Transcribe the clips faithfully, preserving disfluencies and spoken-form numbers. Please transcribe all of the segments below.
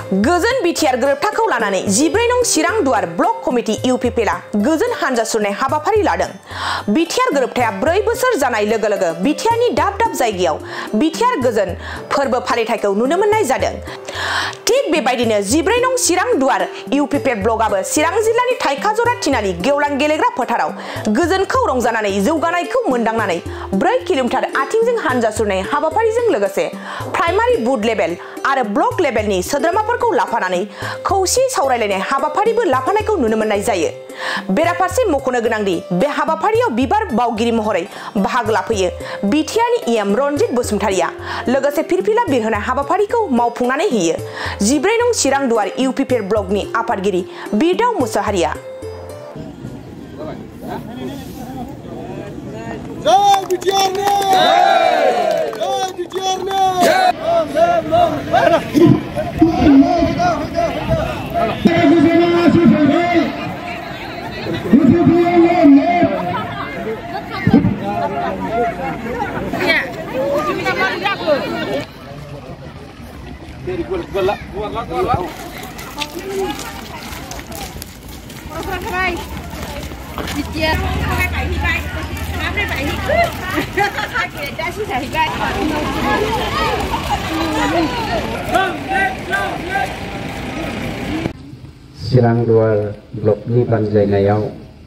गोजोन बिटिआर गोरोबथाखौ लानानै जिब्रै नं चिरां दुवार ब्लक कमिटि इउपिपिएलआ गोजोन हानजा सुरनाय हाबाफारि लादों। बिटिआर गोरोबथाया ब्रै बोसोर जानाय लोगो लोगो बिटिआरनि दाब दाब जायगायाव बिटिआर गोजोन फोरबो फालिथायखौ नुनो मोननाय जादों। थिग बेबायदिनो जिब्रै नं चिरां दुवार इउपिपिएल ब्लकआबो चिरां जिल्लानि थाइखाजरा थिनालि गेवलां गेलेग्रा फोथाराव गोजोनखौ रंजानानै जौगानायखौ मोनदांनानै ब्रै किल'मिटार आथिंजों हानजा सुरनाय हाबाफारिजों लोगोसे प्राइमारि बुथ लेभेल आरो ब्लक लेभेलनि सोद्रोमाफोरखौ लाफानानै खौसे सावरायलायनाय हाबाफारिबो लाफानायखौ नुनो मोननाय जायो। बेराफारसे मख'नो गोनांदि बे हाबाफारियाव बिबार बावगिरि महरै बाहागो लाफैयो बिटिआरनि इएम रनजित बसुमतारिया लोगोसे फिरफिला बिरहोनाय हाबाफारिखौ मावफुंनानै होयो जिब्रै नं चिरां दुवार इउपिपिएल ब्लकनि आफादगिरि बिरदाव मुसाहारिया। जय बिटिआर ने जय बिटिआर ने चिरां दुवार ब्लकनि बानजायनायाव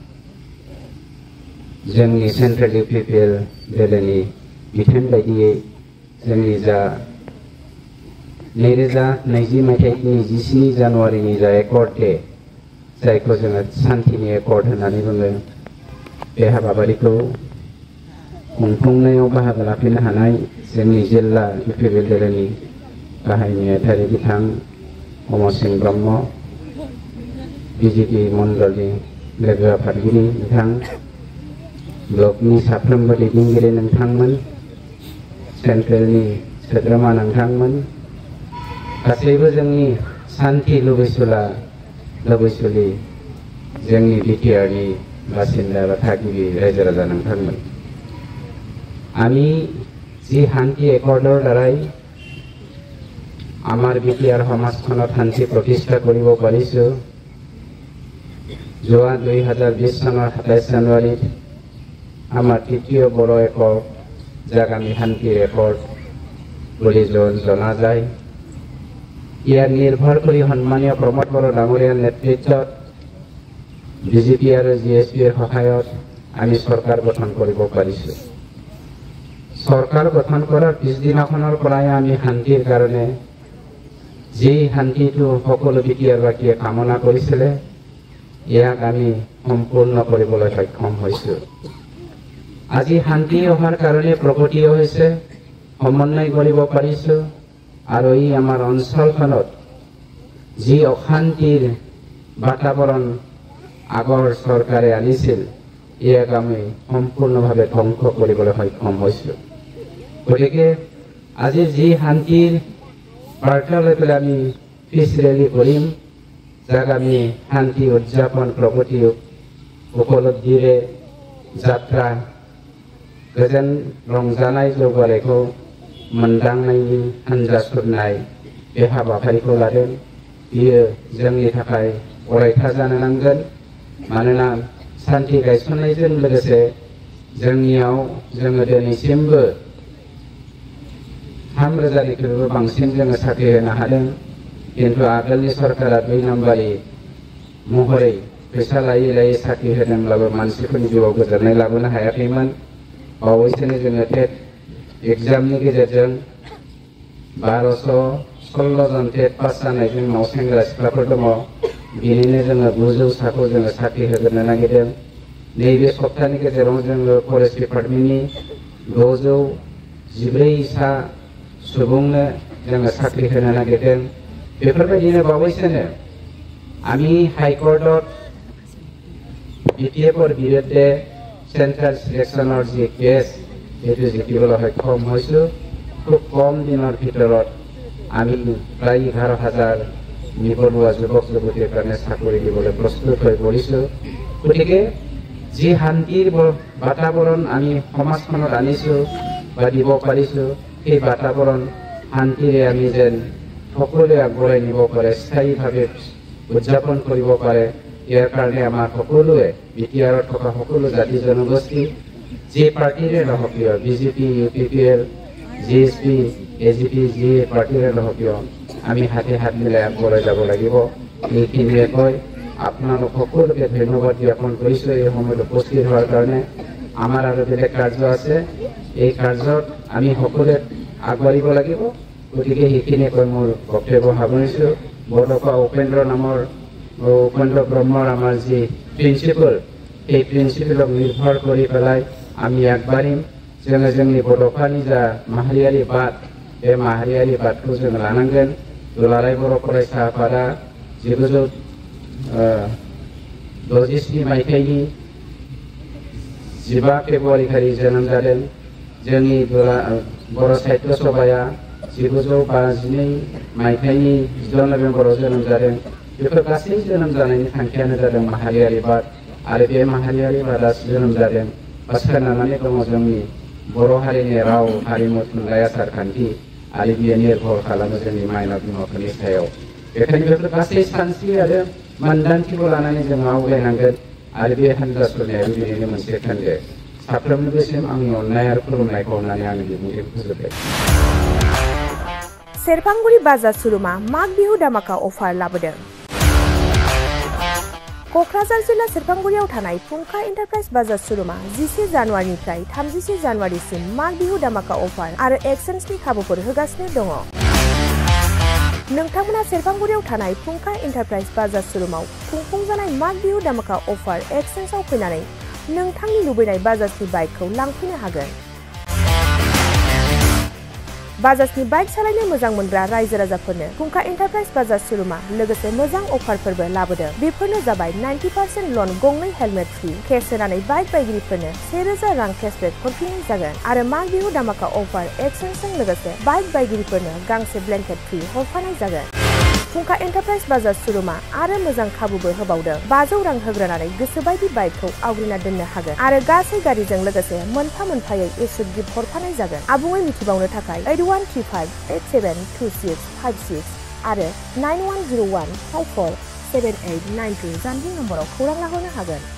जोंनि सेन्ट्रेल इउपिपिएल दोलोनि बिथोन बायदियै जोंनि जा नैरोजा नैजि मायथाइनि जिस्नि जानुवारिनि जा एकर्ड डे जायखौ जोङो सान्थिनि एकर्ड होननानै बुङो बे हाबाफारिखौ खुंफुंनायाव बाहागो लाफैनो हानाय जोंनि जिल्ला इउपिपिएल दोलोनि गाहाय नेहाथारि बिथां अमर सिंह ब्रह्म बिजेपि मण्डलनि लोगो आफादगिरि बिथां ब्लकनि साफ्रोमबो दैदेनगिरि नोंथांमोन सेन्ट्रेलनि सोद्रोमा नोंथांमोन गासैबो जोंनि सान्थि लुबैसुला लुबैसुलि जोंनि बिटिआरनि बासिन्दा बा थागिबि रायजो राजा नोंथांमोन আমি যি শান্তি একৰ্ডৰ দ্বাৰাই আমাৰ বিটিআৰ সমাজখনত শান্তি প্ৰতিষ্ঠা কৰিব পাৰিছো যোৱা দুই হাজাৰ বিশ চনৰ সাতাইছ জানুৱাৰীত আমাৰ তৃতীয় বড় একৰ্ড যাক আমি শান্তিৰ একৰ্ড বুলি জনা যায় ইয়াৰ নিৰ্ভৰ কৰি সন্মানীয় প্ৰমোদ বড়ো ডাঙৰীয়াৰ নেতৃত্বত বিজেপি আৰু জিএছপিৰ সহায়ত আমি চৰকাৰ গঠন কৰিব পাৰিছো। सरकार गठन करार पिछदिनाखনৰ পৰাই আমি শান্তিৰ কাৰণে যি শান্তিটো সকলো বিটিআৰবাসীয়ে কামনা কৰিছিলে ইয়াক আমি সম্পূৰ্ণ কৰিবলৈ সক্ষম হৈছো। আজি শান্তি অহাৰ কাৰণে প্ৰগতিও হৈছে সমন্বয় কৰিব পাৰিছো আৰু ই আমাৰ অঞ্চলখনত যি অশান্তিৰ বাতাবৰণ আগৰ চৰকাৰে আনিছিল ইয়াক আমি সম্পূৰ্ণভাৱে ধ্বংস কৰিবলৈ সক্ষম হৈছো। গতিকে আজি যি শান্তিৰ বাৰ্তা লৈ পেলাই আমি পিছ ৰেলী কৰিম যাক আমি শান্তি উদযাপন প্ৰগতি উপলব্ধিৰে যাত্ৰা गोजोन रंजानाय जौगानायखौ मोनदांनायनि हानजा सुरनाय बे हाबाफारिखौ लादों बियो जोंनि थाखाय अरायथा जानो नांगोन मानोना शान्ति गायसननायजों लोगोसे जोंनियाव जोङो दिनैसिमबो थाम रोजानिख्रुइबो बांसिन जोङो साख्रि होनो हादों खिन्थु आगोलनि सरकारा दुइ नाम्बारि महरै फैसा लायै लायै साख्रि होदोंब्लाबो मानसिफोरनि जिउआव गोजोननाय लाबोनो हायाखैमोन। बावैसोनो जोङो टेट एग्जामनि गेजेरजों बार'स' सल्ल' जन टेट पास जानाय जोंनाव सेंग्रा सिख्लाफोर दङ बिनिनो जोङो गुजौसाखौ जोङो साख्रि होग्रोनो नागिरदों। नैबे सप्ताहनि गेजेराव जोङो फरेस्ट डिपार्टमेन्टनि द'जौ जिब्रै सा सुबुंनो जोङो साख्रि होनो नागिरदों। बेफोरबायदिनो बावैसोनो আমি হাইকোর্টত বিটিএফৰ বিৰুদ্ধে চেণ্ট্ৰেল সিলেকশ্যনৰ যি কেছ সেইটো জিকিবলৈ সক্ষম হৈছোঁ। খুব কম দিনৰ ভিতৰত আমি প্ৰায় এঘাৰ হাজাৰ নিবনুৱা যুৱক যুৱতীৰ কাৰণে চাকৰি দিবলৈ প্ৰস্তুত হৈ পৰিছোঁ। গতিকে যি শান্তিৰ বাতাবৰণ আমি সমাজখনত আনিছোঁ বা দিব পাৰিছোঁ সেই বাতাবৰণ শান্তিৰে আমি যেন সকলোৱে আগবঢ়াই নিব পাৰে, স্থায়ীভাৱে উদযাপন কৰিব পাৰে। ইয়াৰ কাৰণে আমাৰ সকলোৱে বি টি আৰত থকা সকলো জাতি জনগোষ্ঠী যি পাৰ্টিৰে নহওক কিয়, BJP, U P P L, G S P, A G P, যি পাৰ্টিৰে নহওক কিয়, আমি হাতে হাত মিলাই আগবঢ়াই যাব লাগিব। এইখিনিয়ে কৈ আপোনালোক সকলোকে ধন্যবাদ জ্ঞাপন কৰিছোঁ এই সময়ত উপস্থিত হোৱাৰ কাৰণে। আমাৰ আৰু বেলেগ কাৰ্য আছে, এই কাৰ্যত আমি সকলোৱে আগবাঢ়িব লাগিব। গতিকে সেইখিনিয়ে কৈ মোৰ বক্তব্য সামৰিছোঁ। বৰডফা উপেন্দ্ৰ নামৰ উপেন্দ্ৰ ব্ৰহ্মৰ আমাৰ যি প্ৰিন্সিপাল, সেই প্ৰিন্সিপালক নিৰ্ভৰ কৰি পেলাই আমি আগবাঢ়িম। जोङो जोंनि बड'फानि जा माहारियारि बाद, बे माहारियारि बादखौ जों लानांगोन। दुलाराय बर' फरायसा आफादा जिगुजौ द'जिस्नि मायथाइनि जिबा फेब्रुवारि खालि जोनोम जादों। जोंनि बर' साहित्य सभाया जिगुजौ बाजिनै मायथाइनि जिद' नभेम्बराव जोनोम जादों। बेफोर गासै जोनोम जानायनि थांखियानो जादों माहारियारि बाद, आरो बे माहारियारि बादा जोनोम जादों बा सोनारनानै दङ जोंनि बर' हारिनि राव, हारिमु, थुनलाइ, आसार खान्थि, आरो बियो निर्भर खालामो जोंनि माइनाव बिमाफोरनि सायाव। बेखायनो बेफोर गासै सानस्रि आरो मोन्दांथिखौ लानानै जों आवगायनांगोन। आरो बे हान्जा सुरनायाबो बेनिनो मोनसे खोन्दो। साफ्रोमनोबोसिम आंनि अननाय आरो खुलुमनायखौ होनानै आंनि बिबुंथिखौ फोजोबबाय। सेरफांगुरि बाजार सुरुमा माग बिहु दामाका अफार लाबोदों। क'क्राझार जिल्ला सेरफांगुरियाव थानाय फुंखा एन्टारप्राइज बाजार सुरुमा जिसे जानुवारिनिफ्राय थामजिसे जानुवारिसिम माग बिहु दामाका अफार आरो एक्सचेन्जनि खाबुफोर होगासिनो दङ। नोंथांमोना सेरफांगुरियाव थानाय फुंखा एन्टारप्राइज बाजार सुरुमाव खुंफुंजानाय माग बिहु दामाका अफार एक्सचेन्जआव फैनानै नोंथांनि लुबैनाय बाजाजनि बाइकखौ लांफैनो हागोन। बाजाजनि बाइक सालायनो मोजां मोनग्रा रायजो राजाफोरनो फुंखा एन्टारप्राइज बाजार सुरुमा लोगोसे मोजां अफारफोरबो लाबोदों। बेफोरनो जाबाय नाइन्टि पार्सेन्ट लन, गंनै हेलमेट फ्रि, केस होनानै बाइक बायगिरिफोरनो से रोजा रां केसबेक हरफिननाय जागोन। आरो माग बिहु दामाका अफार एक्सचेन्जजों लोगोसे बाइक बायगिरिफोरनो गांसे ब्लेंकेट फ्रि हरफानाय जागोन। फुंखा एन्टारप्राइज बाजार सुरुमा आरो मोजां खाबुबो होबावदों। बाजौ रां होग्रोनानै गोसोबायदि बाइकखौ आवग्रिना दोननो हागोन आरो गासै गारिजों लोगोसे मोनफा मोनफायै इस्युट गिफ्ट हरफानाय जागोन। आबुङै मिथिबावनो थाखाय eight one three five eight seven two six five six आरो nine one zero' one five four seven eight nine two जानबुं नम्बराव खौरां लाहरनो हागोन।